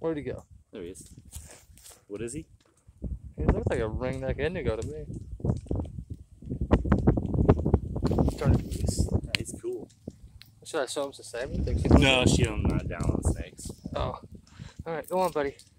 Where'd he go? There he is. What is he? He looks like a ringneck indigo to me. Starting to release. He's cool. Should I show him some salmon? No, she don't not down on snakes. Oh. Alright, go on, buddy.